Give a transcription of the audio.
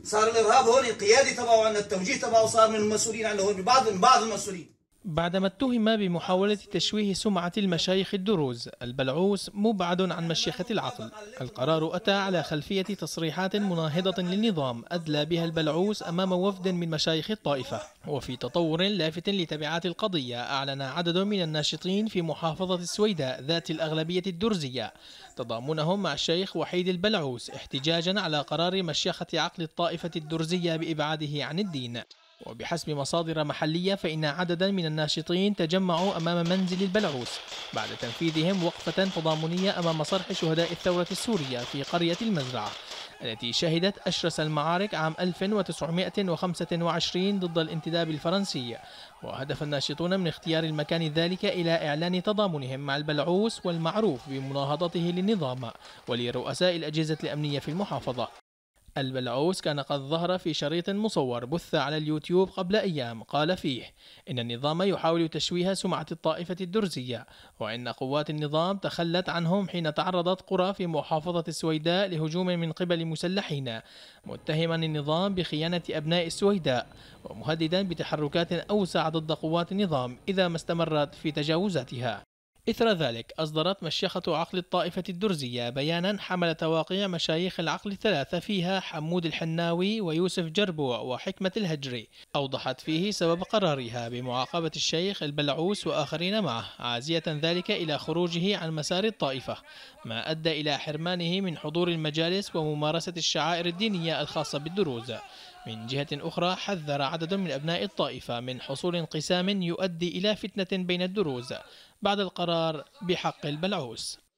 صار الارهاب هون القيادي تبعه عندنا، التوجيه تبعه صار من المسؤولين عندنا هون، بعض المسؤولين. بعدما اتهم بمحاولة تشويه سمعة المشايخ الدروز، البلعوث مبعد عن مشيخة العقل. القرار أتى على خلفية تصريحات مناهضة للنظام أدلى بها البلعوث أمام وفد من مشايخ الطائفة. وفي تطور لافت لتبعات القضية، أعلن عدد من الناشطين في محافظة السويداء ذات الأغلبية الدرزية تضامنهم مع الشيخ وحيد البلعوث احتجاجا على قرار مشيخة عقل الطائفة الدرزية بإبعاده عن الدين. وبحسب مصادر محلية فإن عددا من الناشطين تجمعوا أمام منزل البلعوث بعد تنفيذهم وقفة تضامنية أمام صرح شهداء الثورة السورية في قرية المزرعة التي شهدت أشرس المعارك عام 1925 ضد الانتداب الفرنسي. وهدف الناشطون من اختيار المكان ذلك إلى إعلان تضامنهم مع البلعوث والمعروف بمناهضته للنظام ولرؤساء الأجهزة الأمنية في المحافظة. البلعوث كان قد ظهر في شريط مصور بث على اليوتيوب قبل أيام قال فيه إن النظام يحاول تشويه سمعة الطائفة الدرزية، وإن قوات النظام تخلت عنهم حين تعرضت قرى في محافظة السويداء لهجوم من قبل مسلحين، متهما النظام بخيانة أبناء السويداء ومهددا بتحركات أوسع ضد قوات النظام إذا ما استمرت في تجاوزاتها. إثر ذلك أصدرت مشيخة عقل الطائفة الدرزية بيانا حمل تواقيع مشايخ العقل الثلاثة فيها حمود الحناوي ويوسف جربوع وحكمة الهجري، أوضحت فيه سبب قرارها بمعاقبة الشيخ البلعوث وآخرين معه، عازية ذلك إلى خروجه عن مسار الطائفة، ما أدى إلى حرمانه من حضور المجالس وممارسة الشعائر الدينية الخاصة بالدروز. من جهة أخرى حذر عدد من أبناء الطائفة من حصول انقسام يؤدي إلى فتنة بين الدروز بعد القرار بحق البلعوث.